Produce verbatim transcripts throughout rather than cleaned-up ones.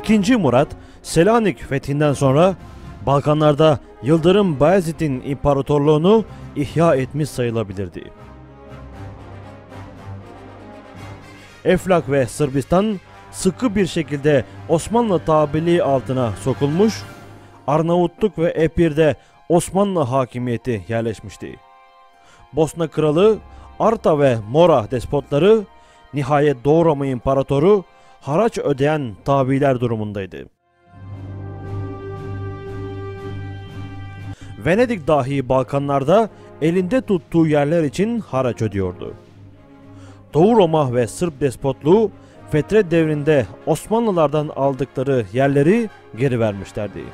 İkinci Murat, Selanik fethinden sonra Balkanlarda Yıldırım Bayezid'in imparatorluğunu ihya etmiş sayılabilirdi. Eflak ve Sırbistan sıkı bir şekilde Osmanlı tabeliği altına sokulmuş, Arnavutluk ve Epir'de Osmanlı hakimiyeti yerleşmişti. Bosna Kralı, Arta ve Mora despotları, nihayet Doğu Roma İmparatoru haraç ödeyen tabiler durumundaydı. Venedik dahi Balkanlarda elinde tuttuğu yerler için haraç ödüyordu. Doğu Roma ve Sırp despotluğu Fetret devrinde Osmanlılardan aldıkları yerleri geri vermişlerdi.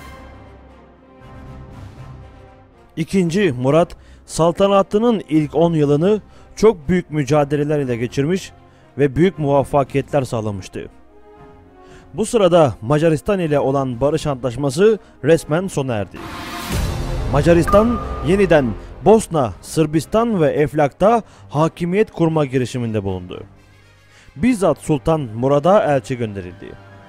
İkinci Murat, saltanatının ilk on yılını çok büyük mücadeleler ile geçirmiş ve büyük muvaffakiyetler sağlamıştı. Bu sırada Macaristan ile olan barış antlaşması resmen sona erdi. Macaristan yeniden Bosna, Sırbistan ve Eflak'ta hakimiyet kurma girişiminde bulundu. Bizzat Sultan Murad'a elçi gönderildi.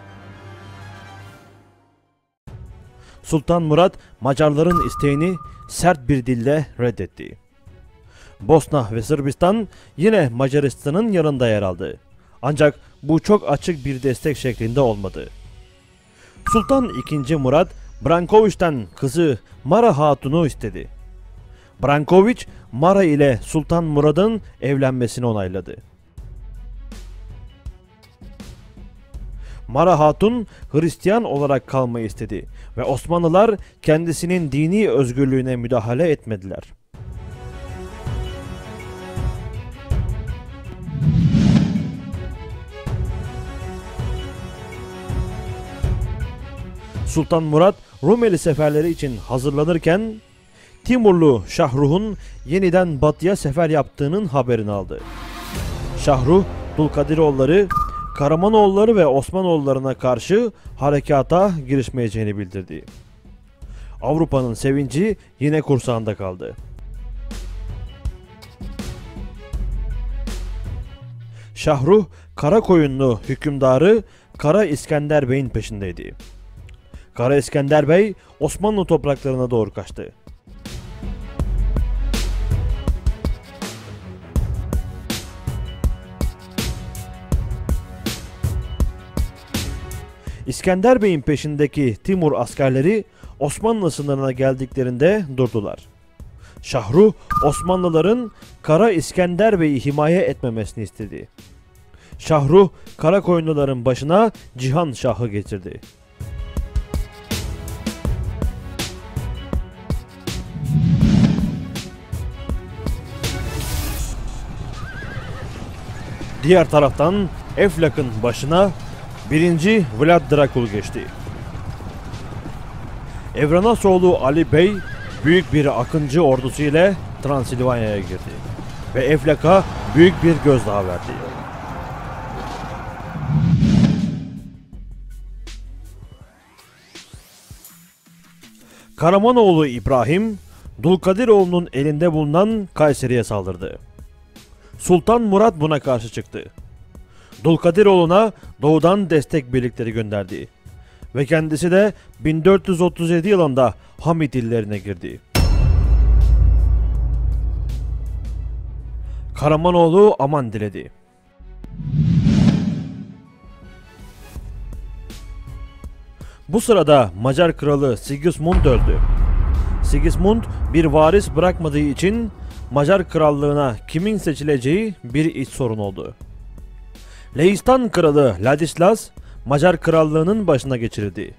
Sultan Murad, Macarların isteğini sert bir dille reddetti. Bosna ve Sırbistan yine Macaristan'ın yanında yer aldı. Ancak bu çok açık bir destek şeklinde olmadı. Sultan ikinci. Murat, Brankoviç'ten kızı Mara Hatun'u istedi. Brankoviç, Mara ile Sultan Murad'ın evlenmesini onayladı. Mara Hatun Hristiyan olarak kalmayı istedi ve Osmanlılar kendisinin dini özgürlüğüne müdahale etmediler. Sultan Murat Rumeli seferleri için hazırlanırken Timurlu Şahruh'un yeniden batıya sefer yaptığının haberini aldı. Şahruh, Dulkadiroğulları, Karamanoğulları ve Osmanoğullarına karşı harekata girişmeyeceğini bildirdi. Avrupa'nın sevinci yine kursağında kaldı. Şahruh, Karakoyunlu hükümdarı Kara İskender Bey'in peşindeydi. Kara İskender Bey Osmanlı topraklarına doğru kaçtı. İskender Bey'in peşindeki Timur askerleri Osmanlı sınırına geldiklerinde durdular. Şahruh, Osmanlıların Kara İskender Bey'i himaye etmemesini istedi. Şahruh, Karakoyunluların başına Cihan Şah'ı getirdi. Diğer taraftan Eflak'ın başına birinci. Vlad Drakul geçti. Evranasoğlu Ali Bey büyük bir Akıncı ordusu ile Transilvanya'ya girdi ve Eflak'a büyük bir gözdağı verdi. Karamanoğlu İbrahim, Dulkadiroğlu'nun elinde bulunan Kayseri'ye saldırdı. Sultan Murat buna karşı çıktı. Dulkadiroğlu'na doğudan destek birlikleri gönderdi ve kendisi de bin dört yüz otuz yedi yılında Hamit illerine girdi. Karamanoğlu aman diledi. Bu sırada Macar kralı Sigismund öldü. Sigismund bir varis bırakmadığı için Macar krallığına kimin seçileceği bir iç sorun oldu. Leistan kralı Ladislas Macar krallığının başına geçirildi.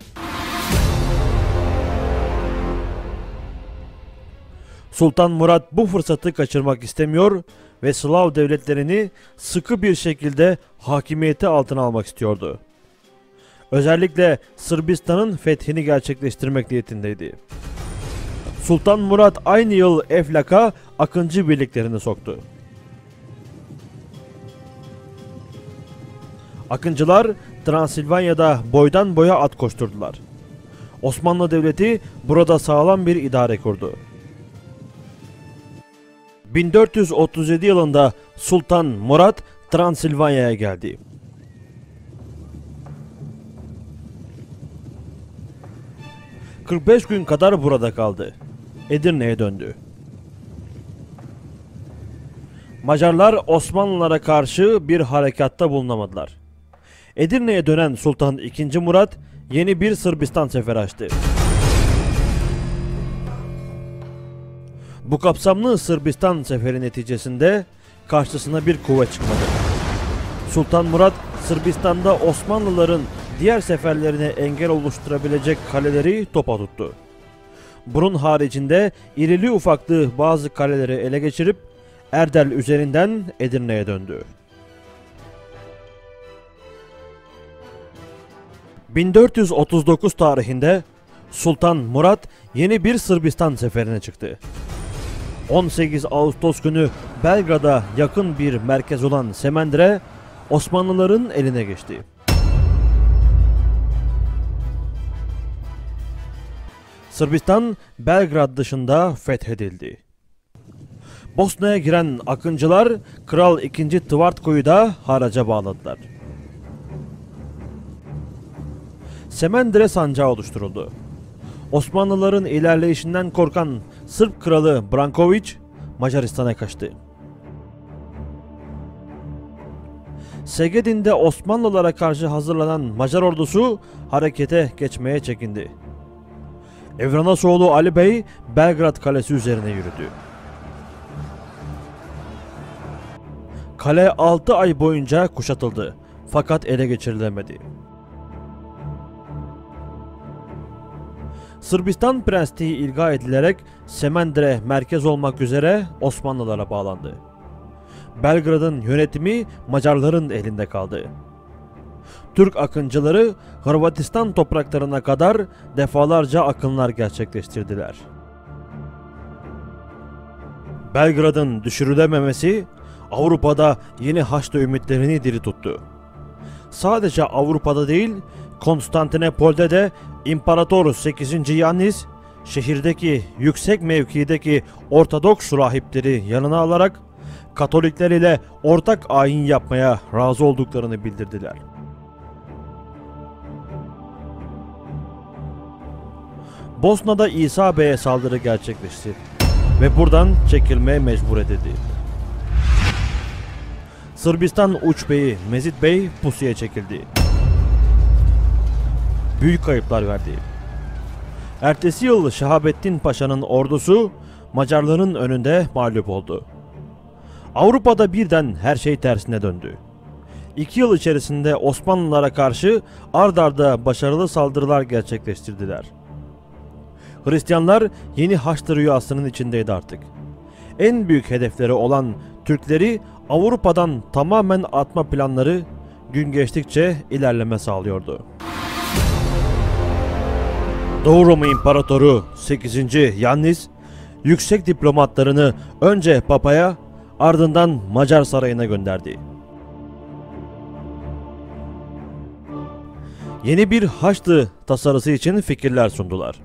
Sultan Murat bu fırsatı kaçırmak istemiyor ve Slav devletlerini sıkı bir şekilde hakimiyeti altına almak istiyordu. Özellikle Sırbistan'ın fethini gerçekleştirmek niyetindeydi. Sultan Murat aynı yıl Eflak'a Akıncı birliklerini soktu. Akıncılar Transilvanya'da boydan boya at koşturdular. Osmanlı Devleti burada sağlam bir idare kurdu. bin dört yüz otuz yedi yılında Sultan Murat Transilvanya'ya geldi. kırk beş gün kadar burada kaldı. Edirne'ye döndü. Macarlar Osmanlılara karşı bir harekatta bulunamadılar. Edirne'ye dönen Sultan ikinci. Murat yeni bir Sırbistan seferi açtı. Bu kapsamlı Sırbistan seferi neticesinde karşısına bir kuvvet çıkmadı. Sultan Murat, Sırbistan'da Osmanlıların diğer seferlerine engel oluşturabilecek kaleleri topa tuttu. Bunun haricinde irili ufaklı bazı kaleleri ele geçirip Erdel üzerinden Edirne'ye döndü. bin dört yüz otuz dokuz tarihinde Sultan Murat yeni bir Sırbistan seferine çıktı. on sekiz Ağustos günü Belgrad'a yakın bir merkez olan Semendre Osmanlıların eline geçti. Sırbistan Belgrad dışında fethedildi. Bosna'ya giren akıncılar Kral ikinci. Tvrtko'yu da haraca bağladılar. Semendre sancağı oluşturuldu. Osmanlıların ilerleyişinden korkan Sırp kralı Branković Macaristan'a kaçtı. Segedin'de Osmanlılara karşı hazırlanan Macar ordusu harekete geçmeye çekindi. Evranasoğlu Ali Bey Belgrad Kalesi üzerine yürüdü. Kale altı ay boyunca kuşatıldı fakat ele geçirilemedi. Sırbistan Prensliği ilga edilerek Semendre merkez olmak üzere Osmanlılara bağlandı. Belgrad'ın yönetimi Macarların elinde kaldı. Türk akıncıları Hırvatistan topraklarına kadar defalarca akınlar gerçekleştirdiler. Belgrad'ın düşürülememesi Avrupa'da yeni Haçlı ümitlerini diri tuttu. Sadece Avrupa'da değil, Konstantinopol'de de İmparator sekizinci. Yannis şehirdeki yüksek mevkideki Ortodoks rahipleri yanına alarak Katolikler ile ortak ayin yapmaya razı olduklarını bildirdiler. Bosna'da İsa Bey'e saldırı gerçekleşti ve buradan çekilmeye mecbur edildi. Sırbistan Uç Bey'i Mezit Bey pusuya çekildi. Büyük kayıplar verdi. Ertesi yıl Şahabettin Paşa'nın ordusu Macarların önünde mağlup oldu. Avrupa'da birden her şey tersine döndü. İki yıl içerisinde Osmanlılara karşı ard arda başarılı saldırılar gerçekleştirdiler. Hristiyanlar yeni Haçlı rüyasının içindeydi artık. En büyük hedefleri olan Türkleri Avrupa'dan tamamen atma planları gün geçtikçe ilerleme sağlıyordu. Doğu Roma İmparatoru sekizinci. Yannis yüksek diplomatlarını önce Papa'ya ardından Macar Sarayı'na gönderdi. Yeni bir Haçlı tasarısı için fikirler sundular.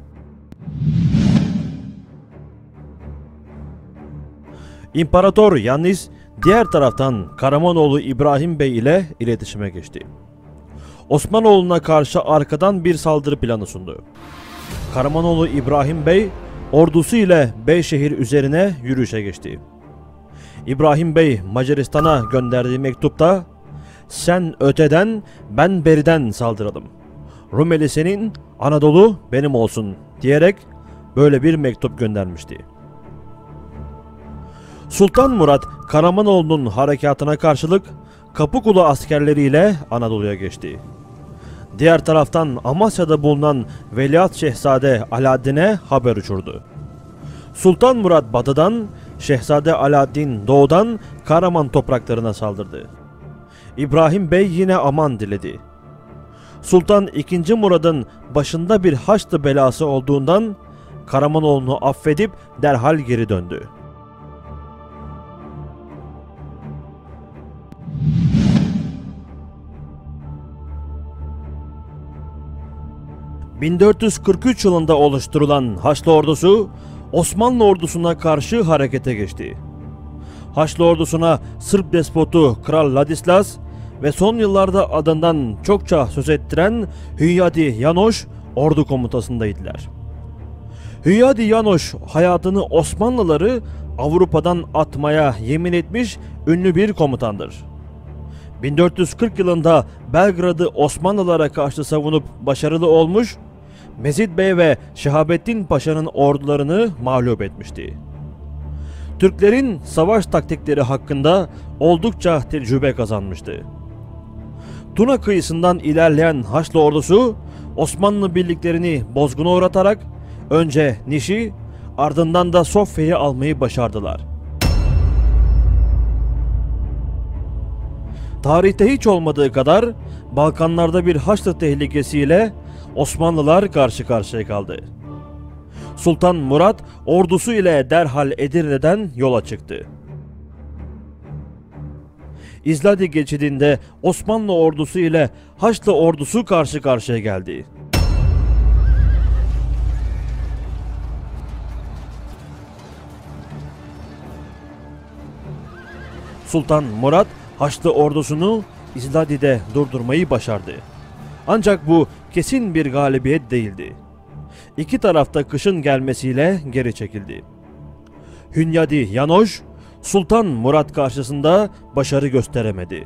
İmparator Yannis diğer taraftan Karamanoğlu İbrahim Bey ile iletişime geçti. Osmanoğlu'na karşı arkadan bir saldırı planı sundu. Karamanoğlu İbrahim Bey ordusu ile Beyşehir üzerine yürüyüşe geçti. İbrahim Bey Macaristan'a gönderdiği mektupta "Sen öteden, ben beriden saldıralım. Rumeli senin, Anadolu benim olsun" diyerek böyle bir mektup göndermişti. Sultan Murat Karamanoğlu'nun harekatına karşılık Kapıkulu askerleriyle Anadolu'ya geçti. Diğer taraftan Amasya'da bulunan Veliaht Şehzade Alaaddin'e haber uçurdu. Sultan Murat batıdan, Şehzade Alaaddin doğudan Karaman topraklarına saldırdı. İbrahim Bey yine aman diledi. Sultan ikinci. Murad'ın başında bir Haçlı belası olduğundan Karamanoğlu'nu affedip derhal geri döndü. bin dört yüz kırk üç yılında oluşturulan Haçlı ordusu Osmanlı ordusuna karşı harekete geçti. Haçlı ordusuna Sırp despotu Kral Ladislas ve son yıllarda adından çokça söz ettiren Hünyadi Yanoş ordu komutasındaydılar. Hünyadi Yanoş hayatını Osmanlıları Avrupa'dan atmaya yemin etmiş ünlü bir komutandır. bin dört yüz kırk yılında Belgrad'ı Osmanlılara karşı savunup başarılı olmuş, Mezid Bey ve Şehabettin Paşa'nın ordularını mağlup etmişti. Türklerin savaş taktikleri hakkında oldukça tecrübe kazanmıştı. Tuna kıyısından ilerleyen Haçlı ordusu Osmanlı birliklerini bozguna uğratarak önce Niş'i, ardından da Sofya'yı almayı başardılar. Tarihte hiç olmadığı kadar Balkanlarda bir Haçlı tehlikesiyle Osmanlılar karşı karşıya kaldı. Sultan Murat ordusu ile derhal Edirne'den yola çıktı. İzladi geçidinde Osmanlı ordusu ile Haçlı ordusu karşı karşıya geldi. Sultan Murat Haçlı ordusunu İzladi'de durdurmayı başardı. Ancak bu kesin bir galibiyet değildi. İki tarafta kışın gelmesiyle geri çekildi. Hünyadi Yanoş, Sultan Murat karşısında başarı gösteremedi.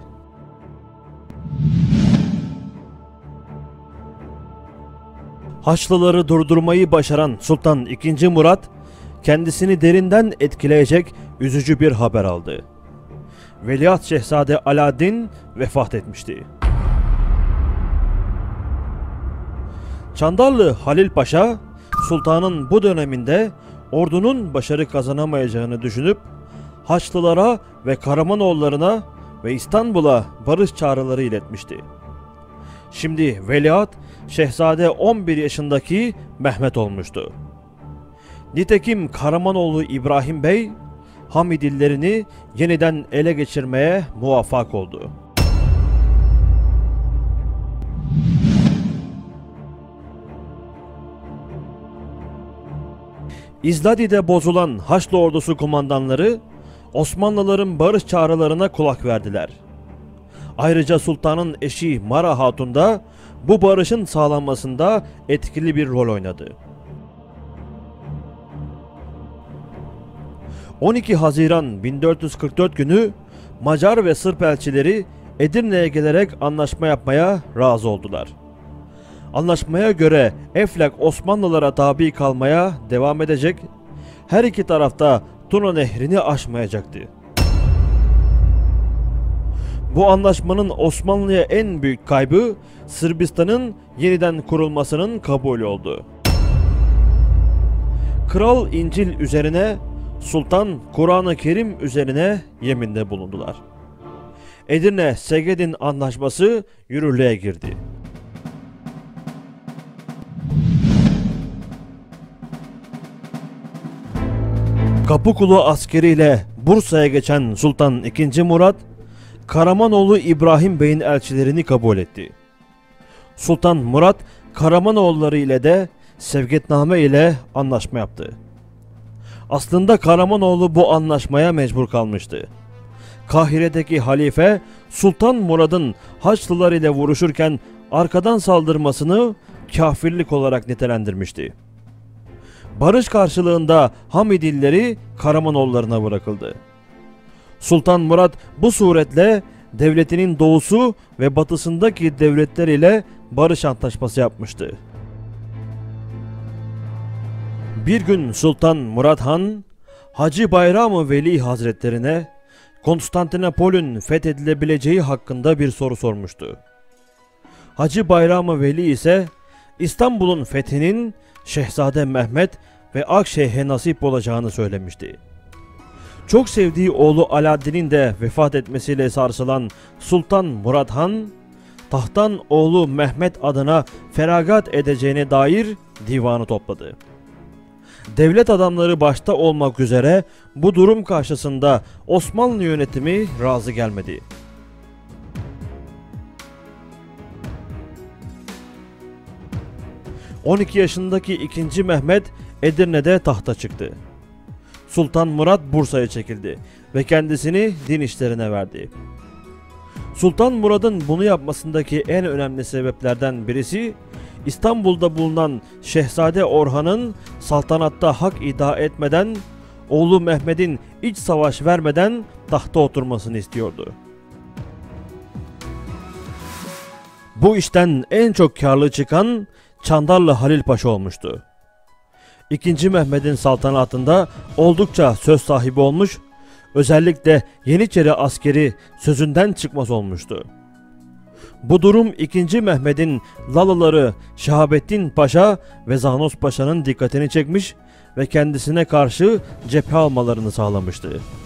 Haçlıları durdurmayı başaran Sultan ikinci. Murat, kendisini derinden etkileyecek üzücü bir haber aldı. Veliaht Şehzade Alaaddin vefat etmişti. Çandarlı Halil Paşa, sultanın bu döneminde ordunun başarı kazanamayacağını düşünüp Haçlılara ve Karamanoğullarına ve İstanbul'a barış çağrıları iletmişti. Şimdi veliaht Şehzade on bir yaşındaki Mehmet olmuştu. Nitekim Karamanoğlu İbrahim Bey, Hamidillerini yeniden ele geçirmeye muvaffak oldu. İzladi'de bozulan Haçlı ordusu kumandanları Osmanlıların barış çağrılarına kulak verdiler. Ayrıca sultanın eşi Mara Hatun da bu barışın sağlanmasında etkili bir rol oynadı. on iki Haziran bin dört yüz kırk dört günü Macar ve Sırp elçileri Edirne'ye gelerek anlaşma yapmaya razı oldular. Anlaşmaya göre Eflak Osmanlılara tabi kalmaya devam edecek, her iki tarafta Tuna Nehri'ni aşmayacaktı. Bu anlaşmanın Osmanlı'ya en büyük kaybı Sırbistan'ın yeniden kurulmasının kabulü oldu. Kral İncil üzerine, Sultan Kur'an-ı Kerim üzerine yeminde bulundular. Edirne-Segedin Anlaşması yürürlüğe girdi. Kapıkulu askeriyle Bursa'ya geçen Sultan ikinci. Murat, Karamanoğlu İbrahim Bey'in elçilerini kabul etti. Sultan Murat, Karamanoğulları ile de sevgetname ile anlaşma yaptı. Aslında Karamanoğlu bu anlaşmaya mecbur kalmıştı. Kahire'deki halife Sultan Murad'ın Haçlılar ile vuruşurken arkadan saldırmasını kafirlik olarak nitelendirmişti. Barış karşılığında Hamidilleri Karamanoğullarına bırakıldı. Sultan Murat bu suretle devletinin doğusu ve batısındaki devletler ile barış antlaşması yapmıştı. Bir gün Sultan Murat Han, Hacı Bayram-ı Veli Hazretlerine Konstantinopol'ün fethedilebileceği hakkında bir soru sormuştu. Hacı Bayram-ı Veli ise İstanbul'un fethinin Şehzade Mehmet ve Akşehir'e nasip olacağını söylemişti. Çok sevdiği oğlu Alaaddin'in de vefat etmesiyle sarsılan Sultan Murat Han, tahttan oğlu Mehmet adına feragat edeceğine dair divanı topladı. Devlet adamları başta olmak üzere bu durum karşısında Osmanlı yönetimi razı gelmedi. on iki yaşındaki ikinci. Mehmet Edirne'de tahta çıktı. Sultan Murat Bursa'ya çekildi ve kendisini din işlerine verdi. Sultan Murad'ın bunu yapmasındaki en önemli sebeplerden birisi İstanbul'da bulunan Şehzade Orhan'ın saltanatta hak iddia etmeden, oğlu Mehmet'in iç savaş vermeden tahta oturmasını istiyordu. Bu işten en çok karlı çıkan Çandarlı Halil Paşa olmuştu. İkinci Mehmet'in saltanatında oldukça söz sahibi olmuş, özellikle Yeniçeri askeri sözünden çıkmaz olmuştu. Bu durum ikinci Mehmet'in Lalıları Şahabettin Paşa ve Zanos Paşa'nın dikkatini çekmiş ve kendisine karşı cephe almalarını sağlamıştı.